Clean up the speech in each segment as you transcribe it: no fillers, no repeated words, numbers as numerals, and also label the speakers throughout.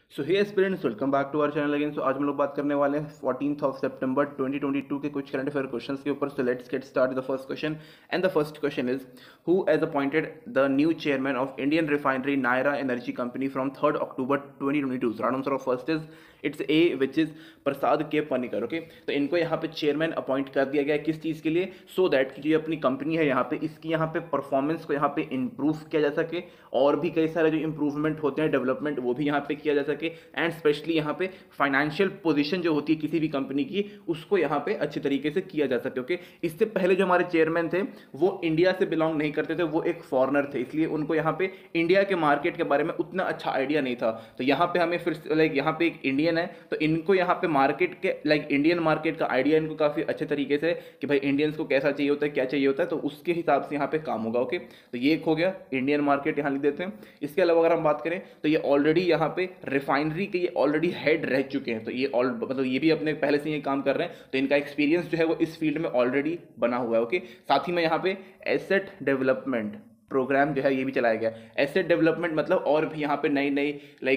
Speaker 1: So hey aspirants, welcome back to our channel again. So आज हम लोग बात करने वाले हैं 14th ऑफ सितंबर 2022 के कुछ करंट अफेयर क्वेश्चंस के ऊपर। So let's get start the first question and the first question is who has appointed the new chairman of Indian refinery Nayara energy company from 3rd October 2022। So answer of first is it's A which is Prasad K Panicker. Okay, तो इनको यहाँ पे chairman appoint कर दिया गया है किस चीज़ के लिए? सो दैट कि जो अपनी कंपनी है यहाँ पे इसकी यहाँ पे परफॉर्मेंस को यहाँ पे इंप्रूव किया जा सके और भी कई सारे जो इंप्रूवमेंट होते हैं डेवलपमेंट वो भी यहाँ पे किया जा सके एंड स्पेशली यहाँ पे फाइनेंशियल पोजीशन जो होती है किसी भी कंपनी की उसको यहाँ पे अच्छे तरीके से किया जा सके। ओके, इससे पहले जो हमारे चेयरमैन थे वो इंडिया से बिलोंग नहीं करते थे, वो एक फॉरनर थे, इसलिए उनको यहाँ पे इंडिया के मार्केट के बारे में उतना अच्छा आइडिया नहीं था। तो यहाँ पे हमें फिर लाइक यहाँ पे एक इंडियन है तो इनको यहाँ पे मार्केट के लाइक इंडियन मार्केट का आइडिया इनको काफ़ी अच्छे तरीके से कि भाई इंडियंस को कैसा चाहिए होता है क्या चाहिए होता है, तो उसके हिसाब से यहाँ पे काम होगा। ओके, तो ये एक हो गया इंडियन मार्केट, यहाँ लिख देते हैं। इसके अलावा अगर हम बात करें तो ये ऑलरेडी यहाँ पे रिफाइनरी के ये ऑलरेडी हेड रह चुके हैं, तो ये मतलब ये भी अपने पहले से ये काम कर रहे हैं, तो इनका एक्सपीरियंस जो है वो इस फील्ड में ऑलरेडी बना हुआ है। ओके, साथ ही में यहाँ पे एसेट डेवलपमेंट प्रोग्राम जो है ये भी चलाया गया। एसेट डेवलपमेंट मतलब और भी यहाँ पे नई नई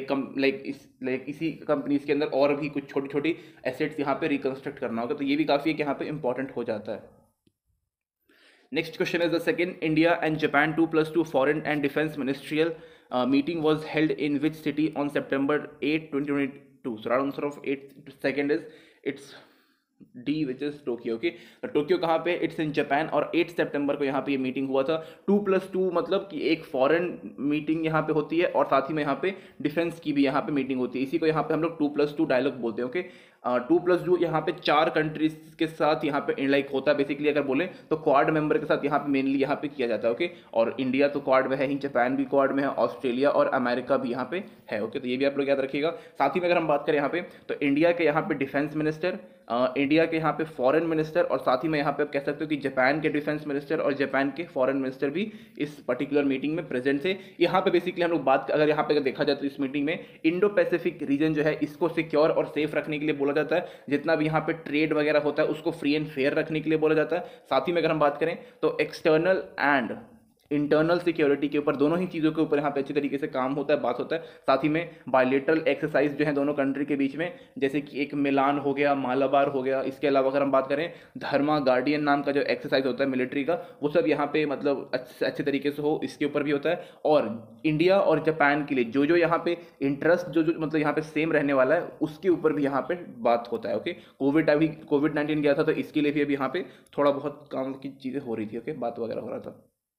Speaker 1: लाइक इसी कंपनीज के अंदर और भी कुछ छोटी छोटी एसेट्स यहाँ पे रिकंस्ट्रक्ट करना होगा, तो ये भी काफ़ी यहाँ पे इंपॉर्टेंट हो जाता है। Next question is the second India and Japan 2+2 foreign and defense ministerial meeting was held in which city on September 8, 2022? So right answer of 8 second is it's D which is Tokyo. Okay, तो Tokyo कहाँ पे? It's in Japan और 8 सितंबर को यहाँ पे ये meeting हुआ था। 2+2 मतलब कि एक फॉरेन मीटिंग यहाँ पे होती है और साथ ही में यहाँ पे डिफेंस की भी यहाँ पे मीटिंग होती है, इसी को यहाँ पे हम लोग 2+2 डायलॉग बोलते हैं। ओके, 2+2 यहाँ पे 4 कंट्रीज के साथ यहाँ पे लाइक होता है बेसिकली, अगर बोले तो क्वाड मेंबर के साथ यहाँ पे मेनली यहाँ पे किया जाता है। ओके, और इंडिया तो क्वाड में है ही, जापान भी क्वाड में है, ऑस्ट्रेलिया और अमेरिका भी यहाँ पे है। ओके, तो ये भी आप लोग याद रखिएगा। साथ ही में अगर हम बात करें यहाँ पे तो इंडिया के यहाँ पे डिफेंस मिनिस्टर, इंडिया के यहाँ पे फॉरेन मिनिस्टर और साथ ही में यहाँ पे आप कह सकते हो कि जापान के डिफेंस मिनिस्टर और जापान के फॉरेन मिनिस्टर भी इस पर्टिकुलर मीटिंग में प्रेजेंट थे। यहाँ पे बेसिकली हम लोग बात अगर यहाँ पे देखा जाए तो इस मीटिंग में इंडो पैसिफिक रीजन जो है इसको सिक्योर और सेफ रखने के लिए बोला जाता है, जितना भी यहाँ पे ट्रेड वगैरह होता है उसको फ्री एंड फेयर रखने के लिए बोला जाता है। साथ ही में अगर हम बात करें तो एक्सटर्नल एंड इंटरनल सिक्योरिटी के ऊपर, दोनों ही चीज़ों के ऊपर यहाँ पे अच्छी तरीके से काम होता है, बात होता है। साथ ही में बायलेटरल एक्सरसाइज जो है दोनों कंट्री के बीच में, जैसे कि एक मिलान हो गया, मालाबार हो गया। इसके अलावा अगर हम बात करें धर्मा गार्डियन नाम का जो एक्सरसाइज होता है मिलिट्री का, वो सब यहाँ पे मतलब अच्छे तरीके से हो इसके ऊपर भी होता है। और इंडिया और जापान के लिए जो जो यहाँ पे इंटरेस्ट जो जो मतलब यहाँ पे सेम रहने वाला है उसके ऊपर भी यहाँ पे बात होता है। ओके, कोविड-19 गया था तो इसके लिए भी अभी यहाँ पे थोड़ा बहुत काम की चीज़ें हो रही थी। ओके, बात वगैरह हो रहा था।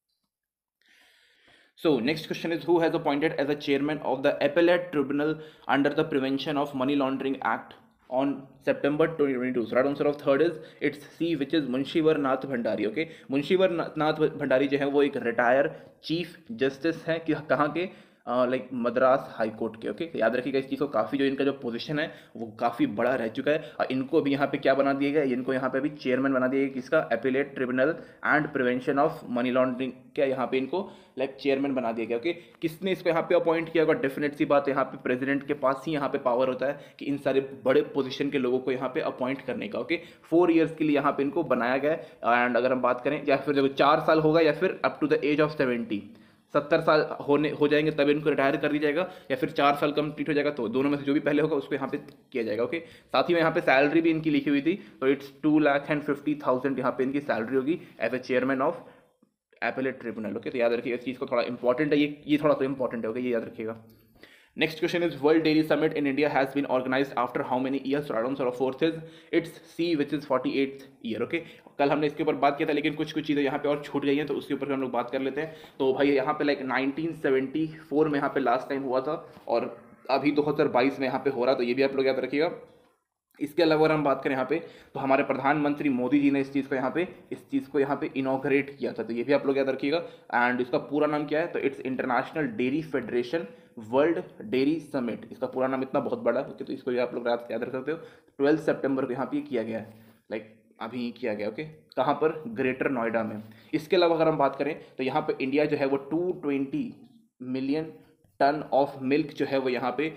Speaker 1: So next question is who has appointed as a chairman of the appellate tribunal under the Prevention of Money Laundering Act on September 2022? So right answer of third is it's C which is Munishwar Nath Bhandari. Okay, Munishwar Nath Bhandari जो है वो एक retire chief justice है कि कहाँ के like Madras high court के। Okay, याद रखिएगा इस चीज़ को, काफ़ी जो इनका जो पोजीशन है वो काफ़ी बड़ा रह चुका है और इनको भी यहाँ पे क्या बना दिया गया, इनको यहाँ पे अभी चेयरमैन बना दिया गया किसका? Appellate tribunal and prevention of money laundering, क्या यहाँ पे इनको लाइक चेयरमैन बना दिया गया। ओके, किसने इसको यहाँ पे अपॉइंट किया होगा? डेफिनेट सी बात है, यहाँ पे प्रेसिडेंट के पास ही यहाँ पे पावर होता है कि इन सारे बड़े पोजीशन के लोगों को यहाँ पे अपॉइंट करने का। ओके, 4 ईयर्स के लिए यहाँ पे इनको बनाया गया है एंड अगर हम बात करें या फिर देखो 4 साल होगा या फिर up to the age of 70 साल हो जाएंगे तब इनको रिटायर कर दिया जाएगा, या फिर 4 साल कंप्लीट हो जाएगा, तो दोनों में से जो भी पहले होगा उसको यहाँ पे किया जाएगा। ओके, साथ ही में यहाँ पे सैलरी भी इनकी लिखी हुई थी, तो इट्स 2,50,000 यहाँ पे इनकी सैलरी होगी as a chairman of appellate tribunal. Okay, तो याद रखिएगा इस चीज़ को, थोड़ा इंपॉर्टेंट है ये थोड़ा सा इंपॉर्टेंट है। ओके, ये याद रखिएगा। Next question is World Dairy Summit in India has been organized after how many years? So answer of fourth is it's C which is 48th year. Okay, कल हमने इसके ऊपर बात किया था लेकिन कुछ चीज़ें यहाँ पे और छूट गई हैं तो उसके ऊपर हम लोग बात कर लेते हैं। तो भाई यहाँ पे लाइक 1974 में यहाँ पे लास्ट टाइम हुआ था और अभी 2022 में यहाँ पे हो रहा, तो ये भी आप लोग याद रखिएगा। इसके अलावा अगर हम बात करें यहाँ पे तो हमारे प्रधानमंत्री मोदी जी ने इस चीज़ को यहाँ पे इनॉग्रेट किया था, तो ये भी आप लोग याद रखिएगा। एंड इसका पूरा नाम क्या है? तो it's international dairy federation world dairy summit, इसका पूरा नाम इतना बहुत बड़ा है तो इसको भी आप लोग याद रख सकते हो। 12 सितंबर को यहाँ पे किया गया है, लाइक अभी किया गया। ओके, कहाँ पर? ग्रेटर नोएडा में। इसके अलावा अगर हम बात करें तो यहाँ पे इंडिया जो है वो 220 मिलियन टन ऑफ मिल्क जो है वो यहाँ पे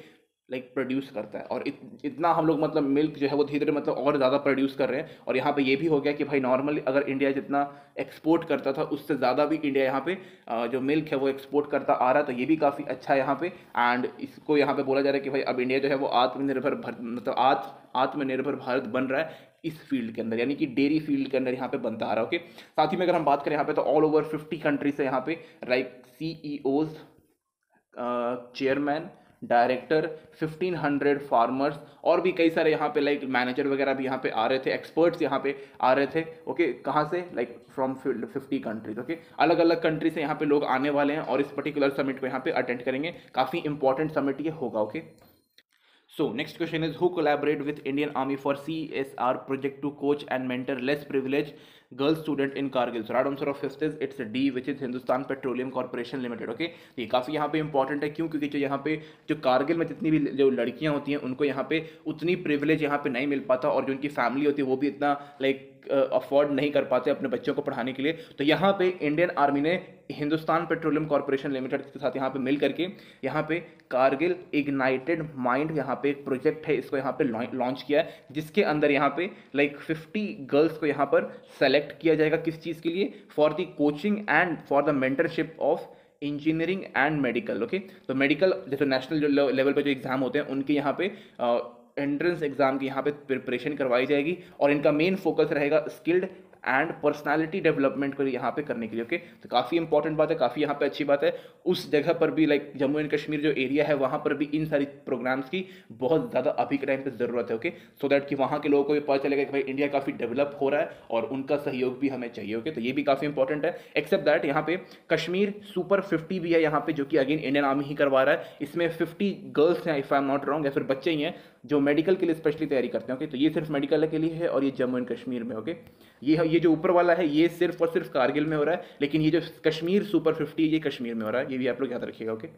Speaker 1: लाइक प्रोड्यूस करता है। और इतना हम लोग मतलब मिल्क जो है वो धीरे धीरे मतलब और ज़्यादा प्रोड्यूस कर रहे हैं। और यहाँ पे ये भी हो गया कि भाई नॉर्मली अगर इंडिया जितना एक्सपोर्ट करता था उससे ज़्यादा भी इंडिया यहाँ पे जो मिल्क है वो एक्सपोर्ट करता आ रहा है, तो ये भी काफ़ी अच्छा है यहाँ पे। एंड इसको यहाँ पे बोला जा रहा है कि भाई अब इंडिया जो है वो मतलब आत्मनिर्भर भारत बन रहा है इस फील्ड के अंदर, यानी कि डेयरी फील्ड के अंदर यहाँ पे बनता आ रहा है। ओके, साथ ही में अगर हम बात करें यहाँ पे तो ऑल ओवर 50 कंट्री से यहाँ पे like CEOs, chairman, director, 1500 farmers और भी कई सारे यहाँ पे लाइक मैनेजर वगैरह भी यहाँ पे आ रहे थे, एक्सपर्ट्स यहाँ पे आ रहे थे। ओके, कहाँ से? Like from 50 countries. ओके, अलग अलग कंट्री से यहाँ पे लोग आने वाले हैं और इस पर्टिकुलर समिट को यहाँ पे अटेंड करेंगे। काफ़ी इंपॉर्टेंट समिट ये होगा। Okay, so next question is who collaborate with Indian Army for CSR project to coach and mentor less privileged girl student in Kargil? So right answer of fifth is it's D, which is Hindustan Petroleum Corporation Limited. Okay, ये काफ़ी यहाँ पे important है। क्यों? क्योंकि जो यहाँ पे जो कारगिल में जितनी भी जो लड़कियाँ होती हैं उनको यहाँ पे उतनी प्रिविलेज यहाँ पे नहीं मिल पाता, और जो उनकी फैमिली होती है वो भी इतना लाइक अफोर्ड नहीं कर पाते अपने बच्चों को पढ़ाने के लिए। तो यहाँ पे इंडियन आर्मी ने हिंदुस्तान पेट्रोलियम कॉर्पोरेशन लिमिटेड के साथ यहाँ पे मिल करके यहाँ पे कारगिल इग्नाइटेड माइंड यहाँ पे एक प्रोजेक्ट है, इसको यहाँ पे लॉन्च किया है, जिसके अंदर यहाँ पे लाइक 50 गर्ल्स को यहाँ पर सेलेक्ट किया जाएगा। किस चीज़ के लिए? For the coaching and for the mentorship of engineering and medical. Okay, तो मेडिकल जैसे नेशनल लेवल पे जो एग्जाम होते हैं उनके यहाँ पे एंट्रेंस एग्जाम की यहाँ पे प्रिपरेशन करवाई जाएगी, और इनका मेन फोकस रहेगा स्किल्ड एंड पर्सनालिटी डेवलपमेंट को यहाँ पे करने के लिए। ओके, तो काफ़ी इंपॉर्टेंट बात है, काफ़ी यहाँ पे अच्छी बात है। उस जगह पर भी लाइक जम्मू एंड कश्मीर जो एरिया है वहाँ पर भी इन सारी प्रोग्राम्स की बहुत ज़्यादा अभी के टाइम पे ज़रूरत है। ओके, सो दैट कि वहाँ के लोगों को भी पता चलेगा कि भाई इंडिया काफ़ी डेवलप हो रहा है और उनका सहयोग भी हमें चाहिए। ओके, तो ये भी काफ़ी इंपॉर्टेंट है। एक्सेप्ट दैट यहाँ पे कश्मीर सुपर 50 भी है यहाँ पे, जो कि अगेन इंडियन आर्मी ही करवा रहा है। इसमें 50 गर्ल्स हैं if I am not wrong, या फिर बच्चे ही हैं जो मेडिकल के लिए स्पेशली तैयारी करते हैं। ओके, तो ये सिर्फ मेडिकल के लिए है और ये जम्मू एंड कश्मीर में। ओके, ये जो ऊपर वाला है ये सिर्फ और सिर्फ कारगिल में हो रहा है, लेकिन ये जो कश्मीर सुपर 50 ये कश्मीर में हो रहा है, ये भी आप लोग याद रखिएगा। Okay,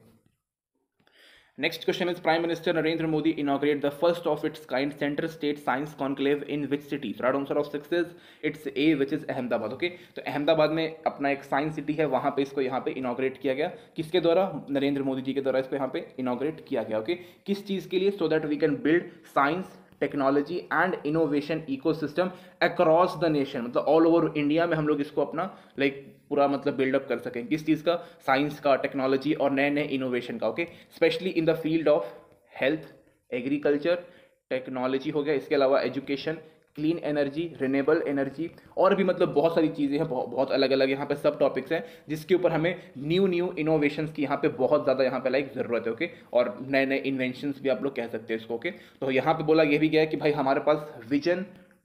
Speaker 1: next question is prime minister Narendra Modi inaugurate the first of its kind centre state science conclave in which city? Right answer of 6 is it's A, which is Ahmedabad. Okay, तो अहमदाबाद में अपना एक साइंस सिटी है, वहां पे इसको यहाँ पे इनॉग्रेट किया गया। किसके द्वारा? नरेंद्र मोदी जी के द्वारा इसको यहाँ पे इनॉग्रेट किया गया। ओके, किस चीज़ के लिए? So that we can build science technology and innovation ecosystem across the nation, मतलब ऑल ओवर इंडिया में हम लोग इसको अपना लाइक पूरा मतलब बिल्डअप कर सकें। किस चीज़ का? साइंस का, टेक्नोलॉजी और नए नए इनोवेशन का। Okay, specially in the field of health, agriculture, technology हो गया, इसके अलावा education, clean energy, renewable energy, और भी मतलब बहुत सारी चीज़ें हैं, बहुत अलग अलग यहाँ पे सब टॉपिक्स हैं जिसके ऊपर हमें न्यू इनोवेशंस की यहाँ पे बहुत ज़्यादा यहाँ पे लाइक ज़रूरत है। ओके, और नए नए इन्वेंशंस भी आप लोग कह सकते हैं इसको। ओके, तो यहाँ पे बोला ये भी गया है कि भाई हमारे पास विजन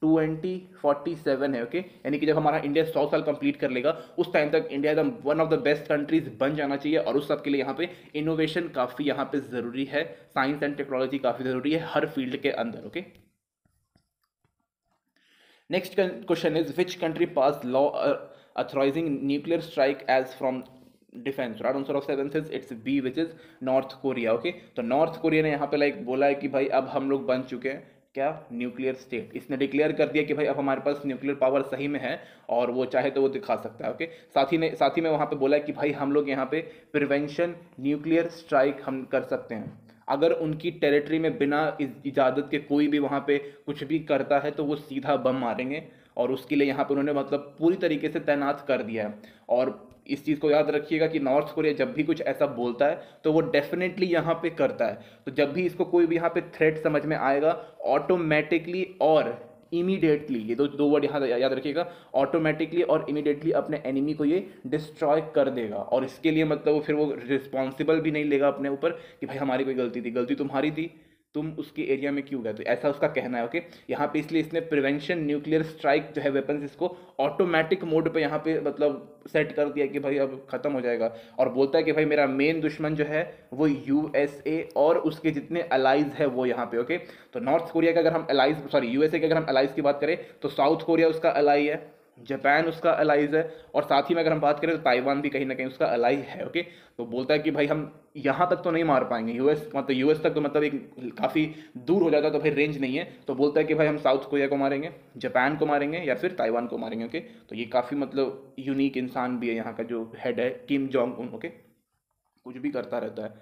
Speaker 1: 2047 है। ओके, यानी कि जब हमारा इंडिया 100 साल कंप्लीट कर लेगा उस टाइम तक इंडिया एकदम one of the best countries बन जाना चाहिए, और उस सब के लिए यहाँ पे इनोवेशन काफ़ी यहाँ पे ज़रूरी है, साइंस एंड टेक्नोलॉजी काफ़ी ज़रूरी है हर फील्ड के अंदर। Okay, next question is which country passed law authorizing nuclear strike as from defence? Right answer of 7 is it's B, which is North Korea. Okay, तो नॉर्थ कोरिया ने यहाँ पे like बोला है कि भाई अब हम लोग बन चुके हैं क्या? Nuclear state. इसने डिक्लेयर कर दिया कि भाई अब हमारे पास न्यूक्लियर पावर सही में है और वो चाहे तो वो दिखा सकता है। ओके, साथ ही में वहाँ पे बोला है कि भाई हम लोग यहाँ पे प्रिवेंशन न्यूक्लियर स्ट्राइक हम कर सकते हैं। अगर उनकी टेरिटरी में बिना इजाज़त के कोई भी वहाँ पे कुछ भी करता है तो वो सीधा बम मारेंगे, और उसके लिए यहाँ पे उन्होंने मतलब पूरी तरीके से तैनात कर दिया है। और इस चीज़ को याद रखिएगा कि नॉर्थ कोरिया जब भी कुछ ऐसा बोलता है तो वो डेफिनेटली यहाँ पे करता है। तो जब भी इसको कोई भी यहाँ पे थ्रेट समझ में आएगा, ऑटोमेटिकली और इमीडिएटली, ये दो वर्ड यहाँ याद रखिएगा, ऑटोमेटिकली और इमीडिएटली अपने एनिमी को ये डिस्ट्रॉय कर देगा। और इसके लिए मतलब वो फिर वो रिस्पॉन्सिबल भी नहीं लेगा अपने ऊपर कि भाई हमारी कोई गलती थी, गलती तुम्हारी थी, तुम उसके एरिया में क्यों गए, तो ऐसा उसका कहना है। ओके, यहाँ पे इसलिए इसने प्रिवेंशन न्यूक्लियर स्ट्राइक जो है वेपन्स, इसको ऑटोमेटिक मोड पे यहाँ पे मतलब सेट कर दिया कि भाई अब खत्म हो जाएगा। और बोलता है कि भाई मेरा मेन दुश्मन जो है वो USA और उसके जितने अलाइज है वो यहाँ पे। ओके, तो नॉर्थ कोरिया का अगर हम USA के अगर हम अलाइज की बात करें तो साउथ कोरिया उसका अलाई है, जापान उसका अलाइज है, और साथ ही में अगर हम बात करें तो ताइवान भी कहीं ना कहीं उसका अलाई है। ओके, तो बोलता है कि भाई हम यहाँ तक तो नहीं मार पाएंगे, यूएस तक तो मतलब एक काफ़ी दूर हो जाता है, तो भाई रेंज नहीं है। तो बोलता है कि भाई हम साउथ कोरिया को मारेंगे, जापान को मारेंगे या फिर ताइवान को मारेंगे। ओके, तो ये काफ़ी मतलब यूनिक इंसान भी है यहाँ का जो हेड है किम जोंग उन। ओके, कुछ भी करता रहता है।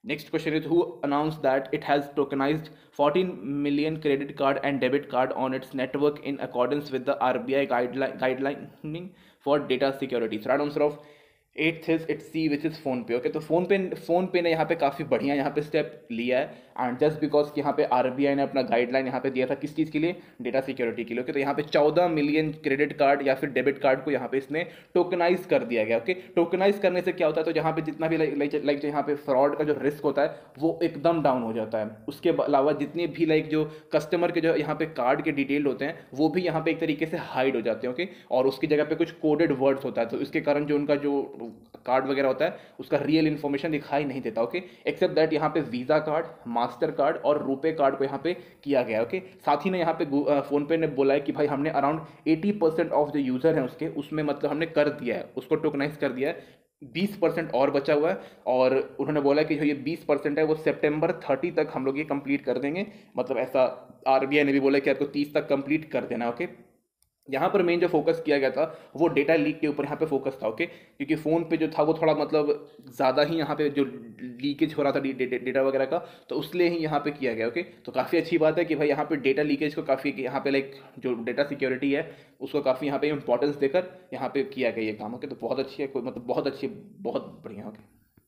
Speaker 1: Next question is, who announced that it has tokenized 14 million credit card and debit card on its network in accordance with the RBI guidelining for data security? So right answer of eighth is it C which is PhonePe. Okay, तो PhonePe ने यहाँ पे काफ़ी बढ़िया यहाँ पे step लिया है, एंड जस्ट बिकॉज कि यहाँ पे आरबीआई ने अपना गाइडलाइन यहाँ पे दिया था किस चीज़ के लिए, डेटा सिक्योरिटी के लिए। ओके, तो यहाँ पे 14 मिलियन क्रेडिट कार्ड या फिर डेबिट कार्ड को यहाँ पे इसने टोकनाइज कर दिया गया। ओके, टोकनाइज करने से क्या होता है, तो यहाँ पे जितना भी लाइक जो यहाँ पे फ्रॉड का जो रिस्क होता है वो एकदम डाउन हो जाता है। उसके अलावा जितने भी लाइक जो कस्टमर के जो यहाँ पे कार्ड के डिटेल होते हैं वो भी यहाँ पे एक तरीके से हाइड हो जाते हैं। ओके, और उसकी जगह पे कुछ कोडेड वर्ड्स होता है, तो इसके कारण जो उनका जो कार्ड वगैरह होता है उसका रियल इन्फॉर्मेशन दिखाई नहीं देता। ओके, एक्सेप्ट दैट यहाँ पे वीज़ा कार्ड, मास्टर कार्ड और रुपे कार्ड को यहाँ पे किया गया। ओके, साथ ही में यहाँ पे फोन पे ने बोला है कि भाई हमने अराउंड 80% ऑफ जो यूज़र हैं उसके उसमें मतलब हमने कर दिया है, उसको टोकनाइज कर दिया है, 20% और बचा हुआ है। और उन्होंने बोला कि जो ये 20% है वो सितंबर 30 तक हम लोग ये कंप्लीट कर देंगे, मतलब ऐसा आरबीआई ने भी बोला कि आपको 30 तक कंप्लीट कर देना। ओके, यहाँ पर मेन जो फोकस किया गया था वो डेटा लीक के ऊपर यहाँ पे फोकस था। ओके, क्योंकि फ़ोन पे जो था वो थोड़ा मतलब ज़्यादा ही यहाँ पे जो लीकेज हो रहा था डेटा वगैरह का, तो उसलिए ही यहाँ पे किया गया। ओके, तो काफ़ी अच्छी बात है कि भाई यहाँ पे डेटा लीकेज को काफ़ी यहाँ पे लाइक जो डेटा सिक्योरिटी है उसको काफ़ी यहाँ पे इंपॉर्टेंस देकर यहाँ पे किया गया ये काम। ओके, तो बहुत अच्छी है, कोई मतलब बहुत अच्छी, बहुत बढ़िया। Okay,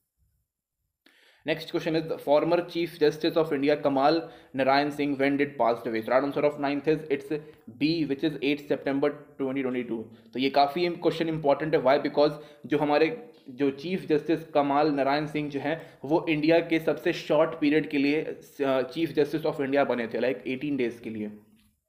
Speaker 1: next question is, the former Chief Justice of India Kamal Narayan Singh, when did passed away? So right answer of 9th is it's B, which is 8 September 2022. तो ये काफ़ी क्वेश्चन इंपॉर्टेंट है। वाई? बिकॉज जो हमारे जो chief justice कमाल नारायण सिंह जो हैं वो इंडिया के सबसे शॉर्ट पीरियड के लिए चीफ जस्टिस ऑफ इंडिया बने थे, लाइक 18 डेज के लिए।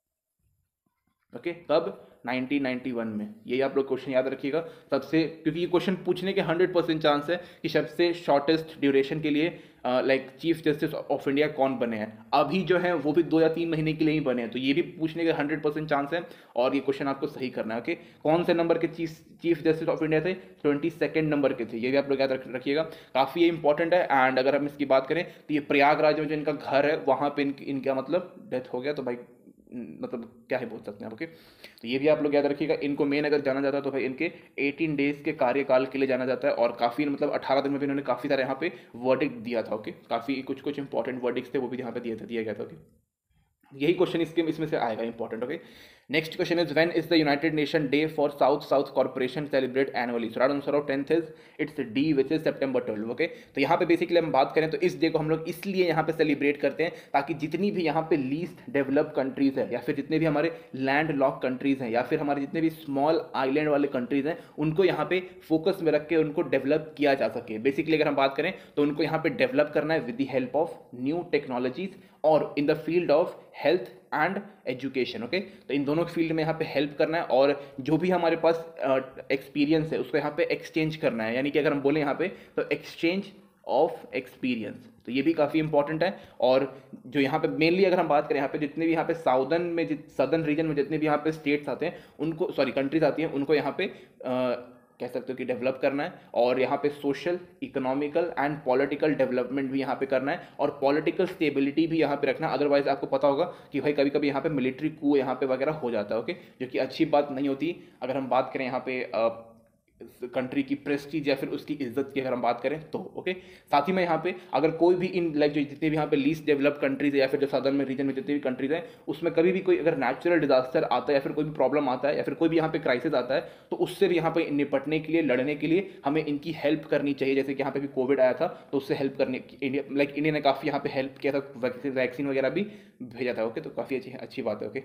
Speaker 1: ओके, कब? 1991 में। यही आप लोग क्वेश्चन याद रखिएगा सबसे, क्योंकि ये क्वेश्चन पूछने के 100% चांस है कि सबसे शॉर्टेस्ट ड्यूरेशन के लिए like chief justice of India कौन बने हैं। अभी जो है वो भी 2 या 3 महीने के लिए ही बने हैं, तो ये भी पूछने के 100% चांस है, और ये क्वेश्चन आपको सही करना है। ओके, कौन से नंबर के चीफ जस्टिस ऑफ इंडिया थे? 22nd नंबर के थे। ये भी आप लोग याद रखिएगा, काफ़ी ये इंपॉर्टेंट है। एंड अगर हम इसकी बात करें तो ये प्रयागराज में जो इनका घर है वहाँ पे इनका मतलब डेथ हो गया, तो भाई मतलब क्या ही बोल सकते हैं आप। ओके, तो ये भी आप लोग याद रखिएगा। इनको मेन अगर जाना जाता है तो भाई इनके 18 डेज के कार्यकाल के लिए जाना जाता है, और काफ़ी मतलब 18 दिन में भी इन्होंने काफ़ी सारे यहाँ पे वर्डिक्ट दिया था। ओके, काफ़ी कुछ इंपॉर्टेंट वर्डिक्स थे वो भी यहाँ पे दिया गया था। ओके, यही क्वेश्चन इसमें से आएगा important. Okay, next question is, when is the United Nation day for south corporation celebrate annually? So right answer of 10th is it's D, which is September 12। Okay, तो यहाँ पे बेसिकली हम बात करें तो इस डे को हम लोग इसलिए यहाँ पे सेलिब्रेट करते हैं ताकि जितनी भी यहाँ पे लीस्ट डेवलप्ड कंट्रीज है, या फिर जितने भी हमारे लैंड लॉक कंट्रीज हैं, या फिर हमारे जितने भी स्मॉल आइलैंड वाले कंट्रीज हैं, उनको यहाँ पे फोकस में रख के उनको डेवलप किया जा सके। बेसिकली अगर हम बात करें तो उनको यहाँ पे डेवलप करना है with the help of new technologies और in the field of health and education. Okay, तो इन दोनों फील्ड में यहाँ पे हेल्प करना है, और जो भी हमारे पास एक्सपीरियंस है उसको यहाँ पे एक्सचेंज करना है, यानी कि अगर हम बोले यहाँ पे तो एक्सचेंज ऑफ एक्सपीरियंस, तो ये भी काफ़ी इंपॉर्टेंट है। और जो यहाँ पे मेनली अगर हम बात करें यहाँ पे जितने भी यहाँ पे सदर्न रीजन में जितने भी यहाँ पे स्टेट्स आते हैं उनको, सॉरी कंट्रीज आती हैं, उनको यहाँ पे कह सकते हो कि डेवलप करना है, और यहाँ पे social, economical and political development भी यहाँ पे करना है, और पॉलिटिकल स्टेबिलिटी भी यहाँ पे रखना है। अदरवाइज आपको पता होगा कि भाई कभी कभी यहाँ पे मिलिट्री कू यहाँ पे वगैरह हो जाता है। ओके, जो कि अच्छी बात नहीं होती। अगर हम बात करें यहाँ पे कंट्री की प्रेस्टीज या फिर उसकी इज्जत की अगर हम बात करें तो। ओके, साथ ही में यहाँ पे अगर कोई भी इन लाइक जो जितने भी यहाँ पे लीस्ट डेवलप्ड कंट्रीज है या फिर जो सदर्न में रीजन में जितने भी कंट्रीज हैं उसमें कभी भी कोई अगर नेचुरल डिजास्टर आता है या फिर कोई भी प्रॉब्लम आता है या फिर कोई भी यहाँ पे क्राइसिस आता है, तो उससे भी यहाँ पे निपटने के लिए, लड़ने के लिए हमें इनकी हेल्प करनी चाहिए। जैसे कि यहाँ पे भी कोविड आया था तो उससे हेल्प करने इंडिया ने काफ़ी यहाँ पे हेल्प किया था, वैक्सीन वगैरह भी भेजा था। ओके, तो काफ़ी अच्छी बात है। Okay,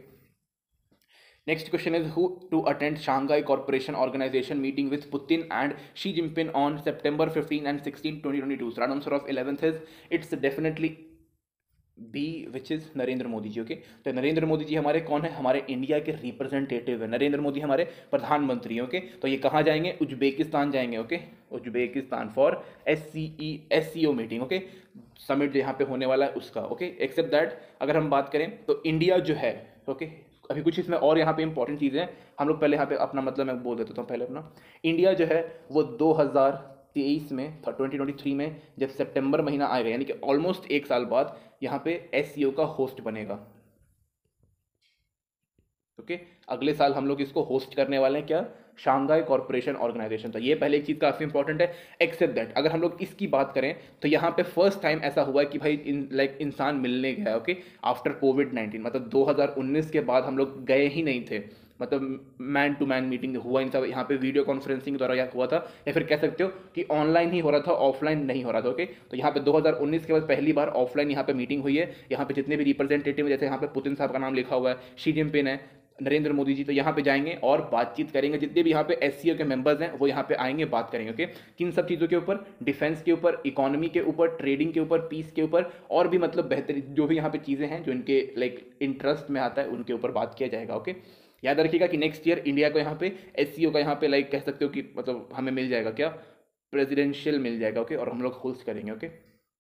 Speaker 1: next question is, who to attend Shanghai Cooperation Organization meeting with Putin and Xi Jinping on September 15 and 16, 2022? So right answer of 11th is it's definitely B, which is Narendra Modi ji. Okay, तो नरेंद्र मोदी जी हमारे कौन है? हमारे India के representative है। नरेंद्र मोदी हमारे प्रधानमंत्री हैं। ओके, तो ये कहाँ जाएंगे? उज्बेकिस्तान जाएंगे। Okay, Uzbekistan for SCO meeting. Okay, summit जो यहाँ पे होने वाला है उसका। ओके, एक्सेप्ट दैट अगर हम बात करें तो इंडिया जो है, ओके, अभी कुछ इसमें और यहाँ पे इंपॉर्टेंट चीज़ें हैं। हम लोग पहले यहाँ पे अपना मतलब मैं बोल देता हूँ पहले अपना। इंडिया जो है वो 2023 में 2023 में जब सितंबर महीना आएगा, यानी कि ऑलमोस्ट 1 साल बाद यहाँ पे SCO का होस्ट बनेगा। ओके अगले साल हम लोग इसको होस्ट करने वाले हैं, क्या, शांघाई कॉर्पोरेशन ऑर्गेनाइजेशन। तो ये पहले एक चीज़ काफ़ी इंपॉर्टेंट है। एक्सेप्ट दैट अगर हम लोग इसकी बात करें तो यहाँ पे फर्स्ट टाइम ऐसा हुआ है कि भाई इंसान मिलने गया, ओके, आफ्टर कोविड-19, मतलब 2019 के बाद हम लोग गए ही नहीं थे, मतलब मैन टू मैन मीटिंग हुआ इन सब, यहाँ पे वीडियो कॉन्फ्रेंसिंग द्वारा या हुआ था, या फिर कह सकते हो कि ऑनलाइन ही हो रहा था, ऑफलाइन नहीं हो रहा था। ओके तो यहाँ पे 2019 के बाद पहली बार ऑफलाइन यहाँ पे मीटिंग हुई है। यहाँ पे जितने भी रिप्रेजेंटेटिव, जैसे यहाँ पे पुतिन साहब का नाम लिखा हुआ है, शी जिनपिंग है, नरेंद्र मोदी जी, तो यहाँ पे जाएंगे और बातचीत करेंगे। जितने भी यहाँ पे एससीओ के मेंबर्स हैं वो यहाँ पे आएंगे, बात करेंगे। ओके किन सब चीज़ों के ऊपर, डिफेंस के ऊपर, इकोनॉमी के ऊपर, ट्रेडिंग के ऊपर, पीस के ऊपर, और भी मतलब बेहतरीन जो भी यहाँ पे चीज़ें हैं जो इनके इंटरेस्ट में आता है उनके ऊपर बात किया जाएगा। ओके याद रखिएगा कि नेक्स्ट ईयर इंडिया को यहाँ पे एससीओ का यहाँ पे कह सकते हो कि मतलब हमें मिल जाएगा, क्या, प्रेसिडेंशियल मिल जाएगा। ओके और हम लोग होस्ट करेंगे। Okay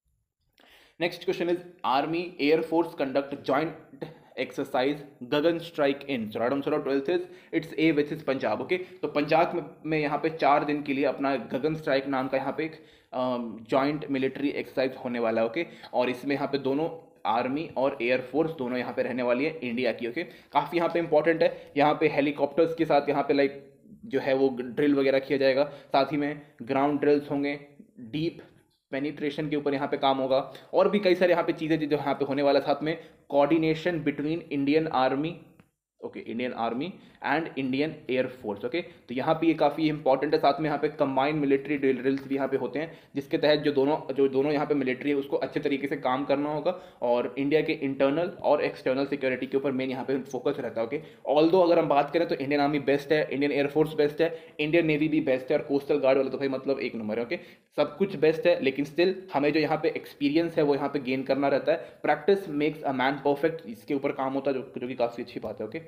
Speaker 1: next question is army air force conduct joint exercise Gagan strike in, so right answer of 12th is it's A which is Punjab. Okay तो पंजाब में यहाँ पे 4 दिन के लिए अपना गगन स्ट्राइक नाम का यहाँ पे एक जॉइंट मिलिट्री एक्सरसाइज होने वाला है। ओके और इसमें यहाँ पे दोनों आर्मी और एयरफोर्स दोनों यहाँ पे रहने वाली है इंडिया की। ओके काफ़ी यहाँ पे इंपॉर्टेंट है, यहाँ पे हेलीकॉप्टर्स के साथ यहाँ पे जो है वो ड्रिल वगैरह किया जाएगा, साथ ही में ग्राउंड ड्रिल्स होंगे, डीप पेनिट्रेशन के ऊपर यहाँ पे काम होगा, और भी कई सारे यहाँ पे चीज़ें जो यहाँ पे होने वाला, साथ में coordination between Indian army, okay Indian army and Indian air force. Okay तो यहाँ पे ये काफ़ी इंपॉर्टेंट है। साथ में यहाँ पे कंबाइंड मिलिट्री ड्रिल्स भी यहाँ पे होते हैं, जिसके तहत जो दोनों यहाँ पे मिलिट्री है उसको अच्छे तरीके से काम करना होगा, और इंडिया के इंटरनल और एक्सटर्नल सिक्योरिटी के ऊपर मेन यहाँ पे फोकस रहता है। ओके ऑल्दो अगर हम बात करें तो इंडियन आर्मी बेस्ट है, इंडियन एयरफोर्स बेस्ट है, इंडियन नेवी भी बेस्ट है, और कोस्टल गार्ड वाला तो भाई मतलब एक नंबर है। ओके सब कुछ बेस्ट है, लेकिन स्टिल हमें जो यहाँ पे एक्सपीरियंस है वो यहाँ पे गेन करना रहता है। Practice makes a man perfect, इसके ऊपर काम होता है, जो कि काफ़ी अच्छी बात है। Okay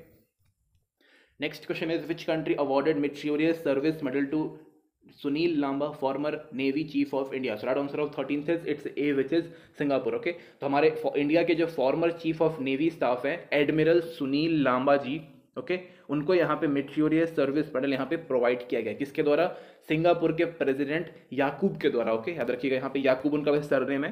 Speaker 1: next question is which country awarded meritorious service medal to Sunil Lamba former navy chief of India, so right answer of 13th is it's A which is Singapore. Okay तो हमारे इंडिया के जो former chief of navy staff है admiral Sunil Lamba ji, okay उनको यहाँ पे meritorious service medal यहाँ पे प्रोवाइड किया गया, किसके द्वारा, सिंगापुर के प्रेसिडेंट याकूब के द्वारा। ओके याद रखिएगा यहाँ पे याकूब उनका सरनेम है,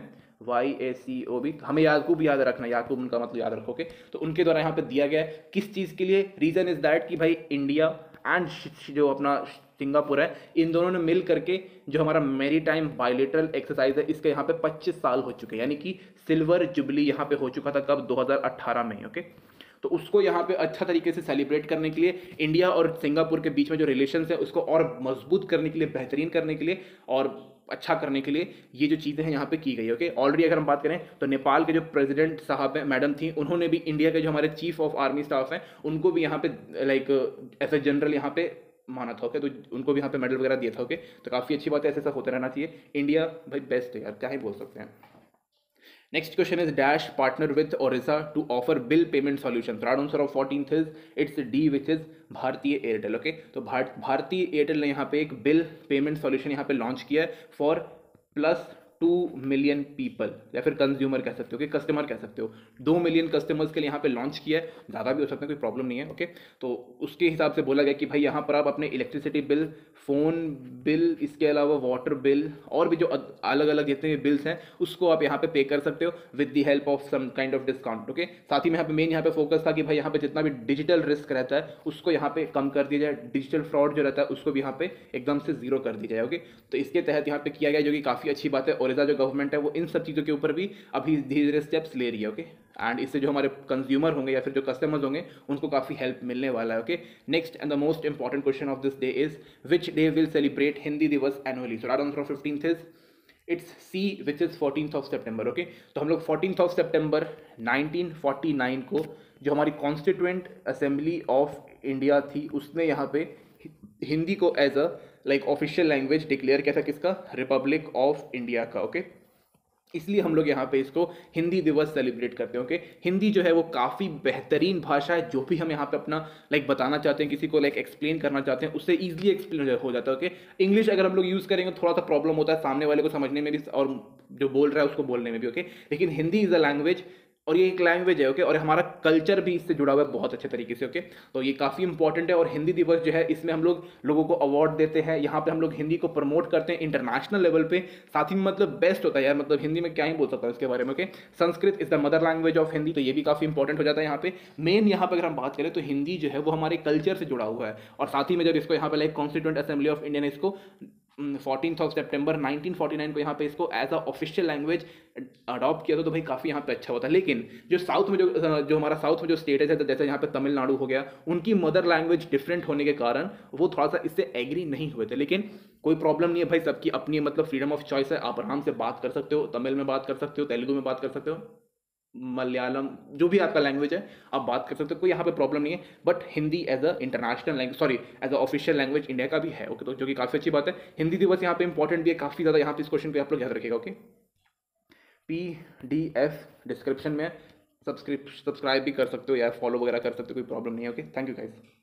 Speaker 1: YACOB, हमें याकूब याद रखना, याकूब उनका मतलब याद रखोगे। तो उनके द्वारा यहाँ पे दिया गया है, किस चीज़ के लिए, रीज़न इज दैट कि भाई इंडिया एंड जो अपना सिंगापुर है, इन दोनों ने मिल करके जो हमारा मेरी टाइम बायलेटरल एक्सरसाइज है इसके यहाँ पे 25 साल हो चुके हैं, यानी कि सिल्वर जुबली यहाँ पे हो चुका था कब, 2018 में। ओके तो उसको यहाँ पे अच्छा तरीके से सेलिब्रेट करने के लिए, इंडिया और सिंगापुर के बीच में जो रिलेशंस है उसको और मजबूत करने के लिए, बेहतरीन करने के लिए और अच्छा करने के लिए ये जो चीज़ें हैं यहाँ पे की गई। ओके ऑलरेडी अगर हम बात करें तो नेपाल के जो प्रेसिडेंट साहब हैं, मैडम थी, उन्होंने भी इंडिया के जो हमारे चीफ ऑफ आर्मी स्टाफ हैं उनको भी यहाँ पे एज ए जनरल यहाँ पे माना था। ओके तो उनको भी यहाँ पे मेडल वगैरह दिया था। ओके तो काफ़ी अच्छी बात है, ऐसे सब होते रहना चाहिए। इंडिया भाई बेस्ट है यार, क्या ही बोल सकते हैं। Next question is dash partner with Orisa to offer bill payment solution. So right answer of 14th is it's D which is Bharti Airtel. Okay तो भारतीय एयरटेल ने यहाँ पे एक बिल पेमेंट सॉल्यूशन यहाँ पे लॉन्च किया है फॉर +2 मिलियन पीपल, या फिर कंज्यूमर कह सकते हो कि कस्टमर कह सकते हो, 2 मिलियन कस्टमर्स के लिए यहाँ पे लॉन्च किया है, ज़्यादा भी हो सकता है, कोई प्रॉब्लम नहीं है। ओके तो उसके हिसाब से बोला गया कि भाई यहाँ पर आप अपने इलेक्ट्रिसिटी बिल, फ़ोन बिल, इसके अलावा वाटर बिल और भी जो अलग अलग जितने भी बिल्स हैं उसको आप यहाँ पे पे कर सकते हो with the help of some kind of discount. Okay साथ ही में यहाँ पे मेन यहाँ पे फोकस था कि भाई यहाँ पे जितना भी डिजिटल रिस्क रहता है उसको यहाँ पे कम कर दिया जाए, डिजिटल फ्रॉड जो रहता है उसको भी यहाँ पे एकदम से जीरो कर दिया जाए। ओके तो इसके तहत यहाँ पे किया गया, जो कि काफ़ी अच्छी बात है। ओरिसा जो गवर्नमेंट है वो इन सब चीज़ों के ऊपर भी अभी धीरे धीरे स्टेप्स ले रही है। ओके एंड इससे जो हमारे कंज्यूमर होंगे या फिर जो कस्टमर्स होंगे उनको काफ़ी हेल्प मिलने वाला है। Okay next and the most important question of this day is which day will celebrate Hindi Diwas annually. So right answer of 15th is it's C which is 14th of September. Okay तो हम लोग 14th of September 1949 को जो हमारी constituent assembly of India थी उसने यहाँ पे हिंदी को as a official language declare किया था, किसका, रिपब्लिक ऑफ इंडिया का। ओके इसलिए हम लोग यहाँ पे इसको हिंदी दिवस सेलिब्रेट करते हैं। ओके हिंदी जो है वो काफ़ी बेहतरीन भाषा है, जो भी हम यहाँ पे अपना बताना चाहते हैं, किसी को एक्सप्लेन करना चाहते हैं उससे ईजिली एक्सप्लेन हो जाता है। ओके इंग्लिश अगर हम लोग यूज़ करेंगे थोड़ा सा प्रॉब्लम होता है सामने वाले को समझने में भी और जो बोल रहा है उसको बोलने में भी। ओके लेकिन हिंदी इज़ अ लैंग्वेज और ये एक लैंग्वेज है, ओके, और हमारा कल्चर भी इससे जुड़ा हुआ है बहुत अच्छे तरीके से, ओके। तो ये काफ़ी इंपॉर्टेंट है। और हिंदी दिवस जो है इसमें हम लोग लोगों को अवार्ड देते हैं, यहाँ पे हम लोग हिंदी को प्रमोट करते हैं इंटरनेशनल लेवल पे। साथ ही में मतलब बेस्ट होता है यार, मतलब हिंदी में क्या ही बोल सकता हूँ इसके बारे में, okay. Sanskrit is the mother language of Hindi, तो ये भी काफ़ी इंपॉर्टेंट हो जाता है यहाँ पे। मेन यहाँ पे अगर हम बात करें तो हिंदी जो है वो हमारे कल्चर से जुड़ा हुआ है। और साथ ही में जब इसको यहाँ पे like constituent assembly of India ने इसको 14 सितंबर 1949 को यहाँ पे इसको as a official language adopt किया था, तो भाई काफ़ी यहाँ पे अच्छा होता है। लेकिन जो साउथ में जो हमारा साउथ में जो स्टेट है, जैसे यहाँ पे तमिलनाडु हो गया, उनकी मदर लैंग्वेज डिफरेंट होने के कारण वो थोड़ा सा इससे एग्री नहीं हुए थे। लेकिन कोई प्रॉब्लम नहीं है भाई, सबकी अपनी मतलब फ्रीडम ऑफ चॉइस है, आप आराम से बात कर सकते हो, तमिल में बात कर सकते हो, तेलुगु में बात कर सकते हो, मलयालम, जो भी आपका लैंग्वेज है आप बात कर सकते हो, कोई यहाँ पे प्रॉब्लम नहीं है। But Hindi as a international language, sorry as a official language India का भी है, ओके, तो जो कि काफ़ी अच्छी बात है। हिंदी दिवस यहाँ पे इंपॉर्टेंट भी है काफ़ी ज़्यादा, यहाँ पे इस क्वेश्चन पे आप लोग याद रखिएगा, ओके। PDF डिस्क्रिप्शन में सब्सक्राइब भी कर सकते हो या फॉलो वगैरह कर सकते हो, कोई प्रॉब्लम नहीं है, ओके। Thank you guys.